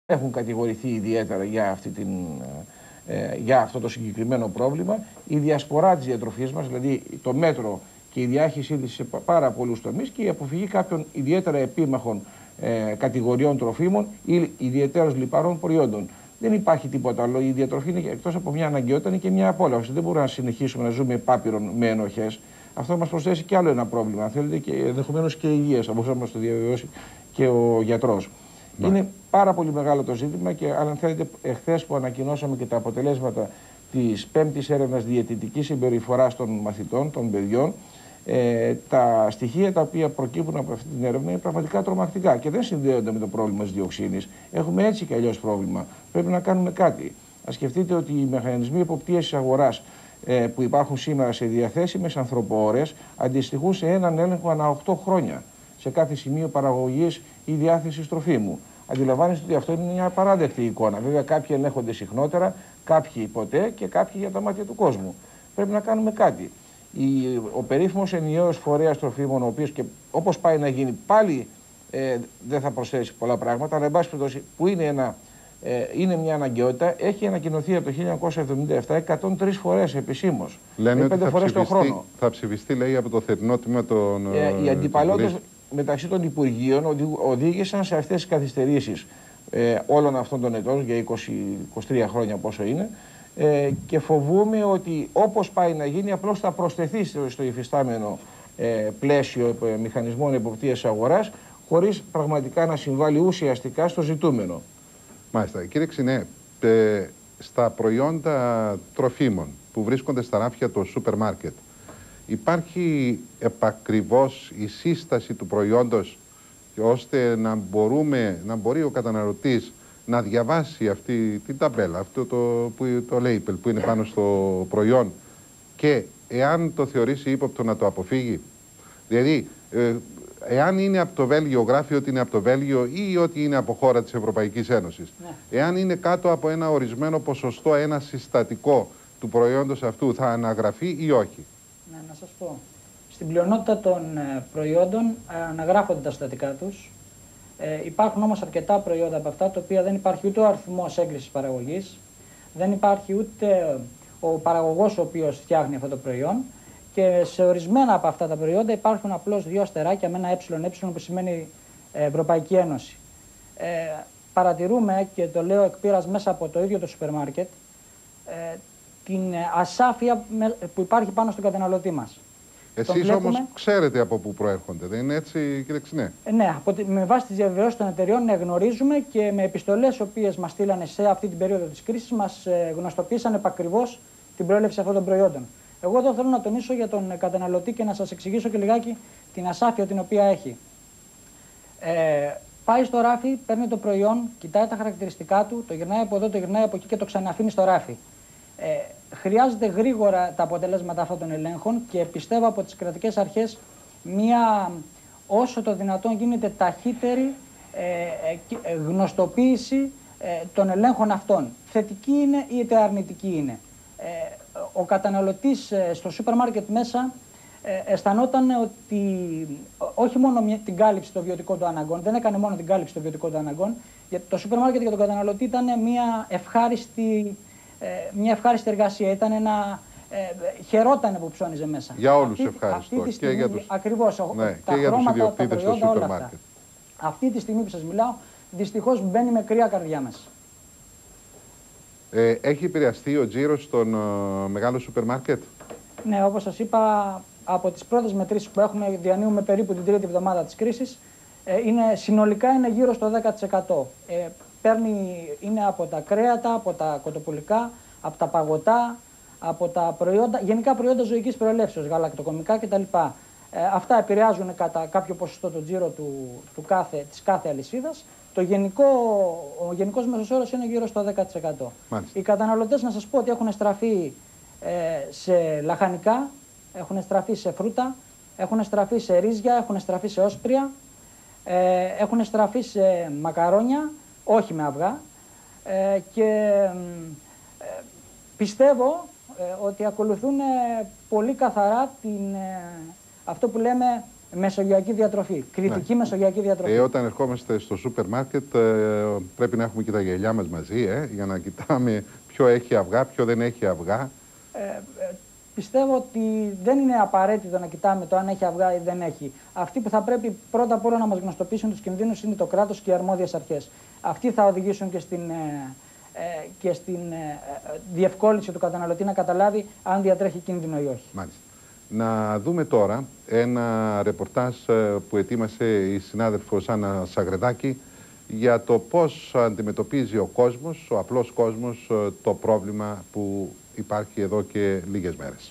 έχουν κατηγορηθεί ιδιαίτερα για αυτό το συγκεκριμένο πρόβλημα. Η διασπορά της διατροφής μας, δηλαδή το μέτρο και η διάχυσή της σε πάρα πολλούς τομείς και η αποφυγή κάποιων ιδιαίτερα επίμαχων κατηγοριών τροφίμων ή ιδιαίτερως λιπαρών προϊόντων. Δεν υπάρχει τίποτα άλλο. Η διατροφή είναι, εκτός από μια αναγκαιότητα, είναι και μια απόλαυση. Δεν μπορούμε να συνεχίσουμε να ζούμε επάπειρον με ενοχές. Αυτό μας προσθέσει και άλλο ένα πρόβλημα. Αν θέλετε, και ενδεχομένως και υγείας, θα μπορούσε να μας το διαβεβαιώσει και ο γιατρός. Είναι πάρα πολύ μεγάλο το ζήτημα και αν θέλετε, εχθές που ανακοινώσαμε και τα αποτελέσματα της 5ης έρευνας διαιτητικής συμπεριφοράς των μαθητών, των παιδιών, τα στοιχεία τα οποία προκύπτουν από αυτή την έρευνα είναι πραγματικά τρομακτικά και δεν συνδέονται με το πρόβλημα της διοξίνης. Έχουμε έτσι κι αλλιώς πρόβλημα. Πρέπει να κάνουμε κάτι. Ας σκεφτείτε ότι οι μηχανισμοί εποπτείας της αγοράς που υπάρχουν σήμερα σε διαθέσιμες ανθρωποώρες αντιστοιχούν σε έναν έλεγχο ανά 8 χρόνια σε κάθε σημείο παραγωγής ή διάθεσης τροφίμου. Αντιλαμβάνεστε ότι αυτό είναι μια απαράδεκτη εικόνα. Βέβαια, κάποιοι ελέγχονται συχνότερα, κάποιοι ποτέ και κάποιοι για τα μάτια του κόσμου. Πρέπει να κάνουμε κάτι. Ο περίφημος ενιαίος φορέας τροφίμων, ο οποίος και όπως πάει να γίνει πάλι δεν θα προσθέσει πολλά πράγματα, αλλά εν πάση περιπτώσει που είναι μια αναγκαιότητα, έχει ανακοινωθεί από το 1977 103 φορές επισήμως. Λένε ότι 5 φορές το χρόνο. Θα ψηφιστεί, λέει, από το θερινό τμήμα των. Οι αντιπαλότητες μεταξύ των Υπουργείων οδήγησαν σε αυτές τις καθυστερήσεις όλων αυτών των ετών, για 20-23 χρόνια πόσο είναι, και φοβούμαι ότι όπως πάει να γίνει απλώς θα προσθεθεί στο υφιστάμενο πλαίσιο μηχανισμών εποπτείας αγοράς, χωρίς πραγματικά να συμβάλλει ουσιαστικά στο ζητούμενο. Μάλιστα. Κύριε Ξινέ, στα προϊόντα τροφίμων που βρίσκονται στα ράφια του σούπερ μάρκετ, υπάρχει επακριβώς η σύσταση του προϊόντος ώστε να μπορεί ο καταναλωτής να διαβάσει αυτή την ταμπέλα, αυτό το label που είναι πάνω στο προϊόν και εάν το θεωρήσει ύποπτο να το αποφύγει. Δηλαδή, εάν είναι από το Βέλγιο, γράφει ότι είναι από το Βέλγιο ή ότι είναι από χώρα της Ευρωπαϊκής Ένωσης. Ναι. Εάν είναι κάτω από ένα ορισμένο ποσοστό, ένα συστατικό του προϊόντος αυτού, θα αναγραφεί ή όχι. Ναι, να σας πω. Στην πλειονότητα των προϊόντων αναγράφονται τα συστατικά τους. Υπάρχουν όμως αρκετά προϊόντα από αυτά, τα οποία δεν υπάρχει ούτε ο αριθμός έγκρισης παραγωγής, δεν υπάρχει ούτε ο παραγωγός ο οποίος φτιάχνει αυτό το προϊόν και σε ορισμένα από αυτά τα προϊόντα υπάρχουν απλώς 2 αστεράκια με ένα ΕΕ που σημαίνει Ευρωπαϊκή Ένωση. Παρατηρούμε, και το λέω εκ πείρας μέσα από το ίδιο το σούπερ μάρκετ, την ασάφεια που υπάρχει πάνω στον καταναλωτή μας. Εσείς όμως ξέρετε από πού προέρχονται, δεν είναι έτσι, κύριε Ξινέ? Ναι, με βάση τις διαβεβαιώσεις των εταιριών γνωρίζουμε και με επιστολές οποίες μας στείλανε σε αυτή την περίοδο της κρίσης μας γνωστοποίησαν επακριβώς την προέλευση αυτών των προϊόντων. Εγώ εδώ θέλω να τονίσω για τον καταναλωτή και να σας εξηγήσω και λιγάκι την ασάφεια την οποία έχει. Πάει στο ράφι, παίρνει το προϊόν, κοιτάει τα χαρακτηριστικά του, το γυρνάει από εδώ, το γυρνάει από εκεί και το ξαναφύνει στο ράφι. Χρειάζεται γρήγορα τα αποτελέσματα αυτών των ελέγχων και πιστεύω από τις κρατικές αρχές μια όσο το δυνατόν γίνεται ταχύτερη γνωστοποίηση των ελέγχων αυτών. Θετική είναι ή είτε αρνητική είναι. Ο καταναλωτής στο σούπερ μάρκετ μέσα αισθανόταν ότι όχι μόνο την κάλυψη των βιωτικών του αναγκών, δεν έκανε μόνο την κάλυψη των βιωτικών του αναγκών, γιατί το σούπερ μάρκετ για τον καταναλωτή ήταν μια ευχάριστη εργασία, ήταν χαιρότανε που ψώνιζε μέσα. Για όλους ευχάριστο. Και για τους, ακριβώς, τα χρώματα, τα προϊόντα, όλα αυτά. Αυτή τη στιγμή που σας μιλάω, δυστυχώς μπαίνει με κρύα καρδιά μέσα. Έχει επηρεαστεί ο τζίρος των μεγάλων σούπερ μάρκετ? Ναι, όπως σας είπα, από τις πρώτες μετρήσεις που έχουμε, διανύουμε περίπου την 3η εβδομάδα της κρίσης, συνολικά είναι γύρω στο 10%. Είναι από τα κρέατα, από τα κοτοπουλικά, από τα παγωτά, από τα προϊόντα, γενικά προϊόντα ζωικής προελεύσεως, γαλακτοκομικά κτλ. Αυτά επηρεάζουν κατά κάποιο ποσοστό το τζίρο της κάθε αλυσίδας. Ο γενικός μέσος όρος είναι γύρω στο 10%. Μάλιστα. Οι καταναλωτές, να σας πω ότι έχουν στραφεί σε λαχανικά, έχουν στραφεί σε φρούτα, έχουν στραφεί σε ρύζια, έχουν στραφεί σε όσπρια, έχουν στραφεί σε μακαρόνια, όχι με αυγά, και πιστεύω ότι ακολουθούν πολύ καθαρά αυτό που λέμε μεσογειακή διατροφή. Κριτική μεσογειακή διατροφή. Όταν ερχόμαστε στο σούπερ μάρκετ, πρέπει να έχουμε και τα γυαλιά μας μαζί, για να κοιτάμε ποιο έχει αυγά, ποιο δεν έχει αυγά. Πιστεύω ότι δεν είναι απαραίτητο να κοιτάμε το αν έχει αυγά ή δεν έχει. Αυτοί που θα πρέπει πρώτα απ' όλα να μας γνωστοποιήσουν τους κινδύνους είναι το κράτος και οι αρμόδιες αρχές. Αυτοί θα οδηγήσουν και στην διευκόλυνση του καταναλωτή να καταλάβει αν διατρέχει κίνδυνο ή όχι. Μάλιστα. Να δούμε τώρα ένα ρεπορτάζ που ετοίμασε η συνάδελφος Άννα Σαγρεδάκη για το πώς αντιμετωπίζει ο κόσμος, ο απλός κόσμος, το πρόβλημα που υπάρχει εδώ και λίγες μέρες.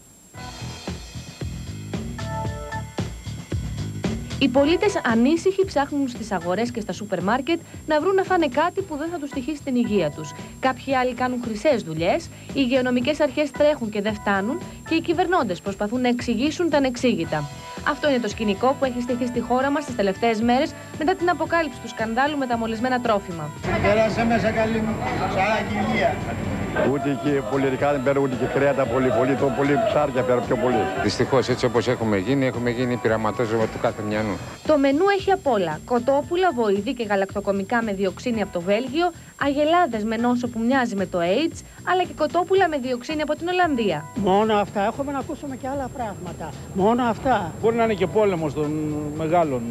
Οι πολίτες ανήσυχοι ψάχνουν στις αγορές και στα σούπερ μάρκετ να βρουν να φάνε κάτι που δεν θα τους στοιχήσει την υγεία τους. Κάποιοι άλλοι κάνουν χρυσές δουλειές, οι υγειονομικές αρχές τρέχουν και δεν φτάνουν και οι κυβερνώντες προσπαθούν να εξηγήσουν τα ανεξήγητα. Αυτό είναι το σκηνικό που έχει στηθεί στη χώρα μας τις τελευταίες μέρες μετά την αποκάλυψη του σκανδάλου με τα μολυσμένα τρόφιμα. Πέρασα μέσα καλή μου, σαν αγγελία. Ούτε και πολυερικά δεν παίρνω, ούτε και κρέατα πολύ, πολύ ψάρια παίρνω πιο πολύ. Δυστυχώς έτσι όπως έχουμε γίνει πειραματόζωμα του κάθε μιανού. Το μενού έχει απ' όλα. Κοτόπουλα, βοηδή και γαλακτοκομικά με διοξίνη από το Βέλγιο, αγελάδες με νόσο που μοιάζει με το AIDS, αλλά και κοτόπουλα με διοξίνη από την Ολλανδία. Μόνο αυτά. Έχουμε να ακούσουμε και άλλα πράγματα. Μόνο αυτά. Μπορεί να είναι και πόλεμος των μεγάλων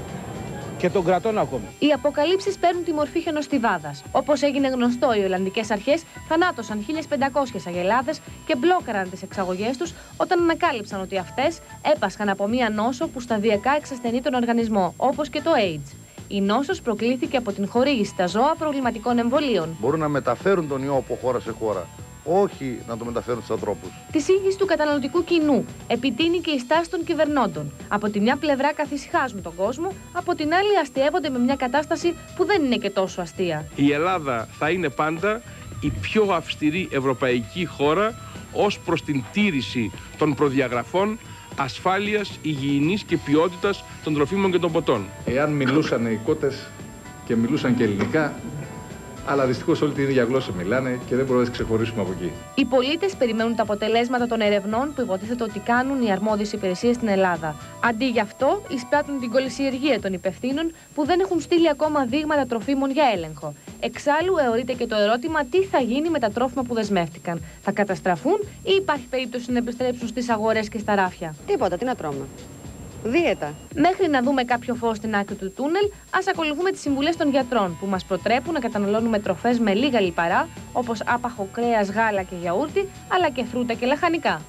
και των κρατών ακόμη. Οι αποκαλύψεις παίρνουν τη μορφή χιονοστιβάδας. Όπως έγινε γνωστό, οι Ολλανδικές αρχές θανάτωσαν 1.500 αγελάδες και μπλόκαραν τις εξαγωγές τους όταν ανακάλυψαν ότι αυτές έπασχαν από μία νόσο που σταδιακά εξασθενεί τον οργανισμό, όπως και το AIDS. Η νόσος προκλήθηκε από την χορήγηση στα ζώα προβληματικών εμβολίων. Μπορούν να μεταφέρουν τον ιό από χώρα σε χώρα, όχι να το μεταφέρουν στους ανθρώπους. Τη σύγχυση του καταναλωτικού κοινού επιτείνει και η στάση των κυβερνώντων. Από τη μια πλευρά καθησυχάζουν τον κόσμο, από την άλλη αστειεύονται με μια κατάσταση που δεν είναι και τόσο αστεία. Η Ελλάδα θα είναι πάντα η πιο αυστηρή ευρωπαϊκή χώρα ως προς την τήρηση των προδιαγραφών ασφάλειας, υγιεινής και ποιότητας των τροφίμων και των ποτών. Εάν μιλούσαν οι κότες και μιλούσαν και ελληνικά, αλλά δυστυχώς όλη την ίδια γλώσσα μιλάνε και δεν μπορούμε να τις ξεχωρίσουμε από εκεί. Οι πολίτες περιμένουν τα αποτελέσματα των ερευνών που υποτίθεται ότι κάνουν οι αρμόδιες υπηρεσίες στην Ελλάδα. Αντί γι' αυτό, εισπράττουν την κολυσιεργία των υπευθύνων που δεν έχουν στείλει ακόμα δείγματα τροφίμων για έλεγχο. Εξάλλου, αιωρείται και το ερώτημα τι θα γίνει με τα τρόφιμα που δεσμεύτηκαν. Θα καταστραφούν ή υπάρχει περίπτωση να επιστρέψουν στις αγορές και στα ράφια? Τίποτα, τι να τρώμε. Δίαιτα. Μέχρι να δούμε κάποιο φως στην άκρη του τούνελ, ας ακολουθούμε τις συμβουλές των γιατρών που μας προτρέπουν να καταναλώνουμε τροφές με λίγα λιπαρά, όπως άπαχο κρέας, γάλα και γιαούρτι, αλλά και φρούτα και λαχανικά.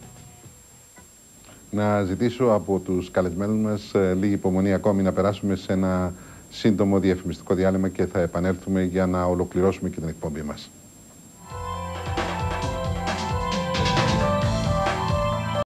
Να ζητήσω από τους καλεσμένους μας λίγη υπομονή ακόμη, να περάσουμε σε ένα σύντομο διαφημιστικό διάλειμμα και θα επανέλθουμε για να ολοκληρώσουμε και την εκπομπή μας.